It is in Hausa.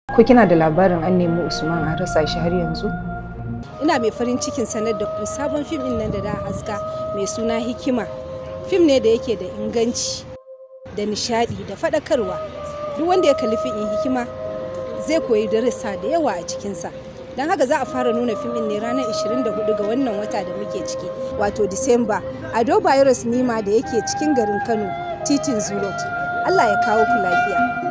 Ko kina da labarin an nemi Usman an rasa shi har yanzu? Ina mai farin cikin sanar da ku sabon fim din nan da haska mai suna Hikima. Fim ne da yake da inganci da nishadi da faɗakarwa. Duk wanda ya kalli fim din Hikima zai koyi darussa da yawa a cikinsa. Don haka za a fara nuna fim din ne ranar 24 ga wannan wata da muke ciki, wato Disamba, a Ado Bayero Sinima da yake cikin garin Kano, titin Zurot. Allah ya kawo ku lafiya.